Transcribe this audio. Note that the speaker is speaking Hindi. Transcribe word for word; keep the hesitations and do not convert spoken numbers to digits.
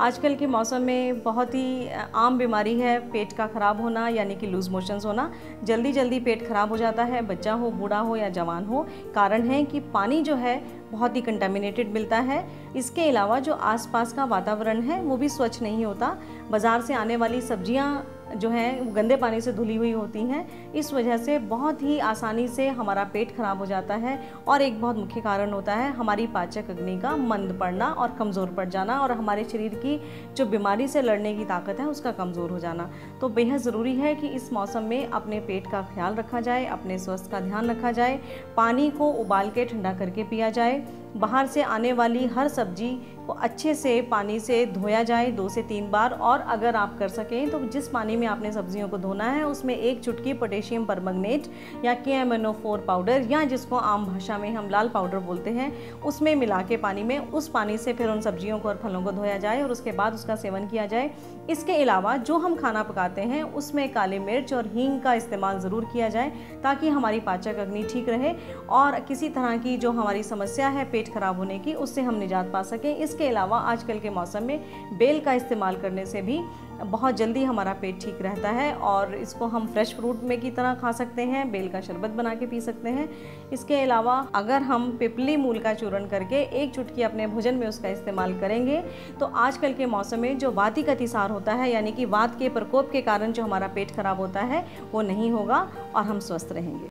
आजकल के मौसम में बहुत ही आम बीमारी है पेट का ख़राब होना, यानी कि लूज़ मोशंस होना। जल्दी जल्दी पेट ख़राब हो जाता है, बच्चा हो, बूढ़ा हो या जवान हो। कारण है कि पानी जो है बहुत ही कंटामिनेटेड मिलता है। इसके अलावा जो आसपास का वातावरण है वो भी स्वच्छ नहीं होता। बाज़ार से आने वाली सब्जियां जो हैं वो गंदे पानी से धुली हुई होती हैं। इस वजह से बहुत ही आसानी से हमारा पेट खराब हो जाता है। और एक बहुत मुख्य कारण होता है हमारी पाचक अग्नि का मंद पड़ना और कमज़ोर पड़ जाना, और हमारे शरीर की जो बीमारी से लड़ने की ताकत है उसका कमज़ोर हो जाना। तो बेहद ज़रूरी है कि इस मौसम में अपने पेट का ख्याल रखा जाए, अपने स्वास्थ्य का ध्यान रखा जाए। पानी को उबाल के ठंडा करके पिया जाए। बाहर से आने वाली हर सब्जी को अच्छे से पानी से धोया जाए दो से तीन बार। और अगर आप कर सकें तो जिस पानी में आपने सब्जियों को धोना है उसमें एक चुटकी पोटेशियम परमंगनेट या K M N O four powder, या जिसको आम भाषा में हम लाल पाउडर बोलते हैं, उसमें मिला के पानी में उस पानी से फिर उन सब्जियों को और फलों को धोया जाए और उसके बाद उसका सेवन किया जाए। इसके अलावा जो हम खाना पकाते हैं उसमें काली मिर्च और हींग का इस्तेमाल ज़रूर किया जाए ताकि हमारी पाचक अग्नि ठीक रहे और किसी तरह की जो हमारी समस्या है पेट खराब होने की उससे हम निजात पा सकें। इसके अलावा आजकल के मौसम में बेल का इस्तेमाल करने से भी बहुत जल्दी हमारा पेट ठीक रहता है और इसको हम फ्रेश फ्रूट में की तरह खा सकते हैं, बेल का शरबत बना के पी सकते हैं। इसके अलावा अगर हम पिपली मूल का चूर्ण करके एक चुटकी अपने भोजन में उसका इस्तेमाल करेंगे तो आजकल के मौसम में जो वातिक अतिसार होता है, यानी कि वात के प्रकोप के कारण जो हमारा पेट खराब होता है, वो नहीं होगा और हम स्वस्थ रहेंगे।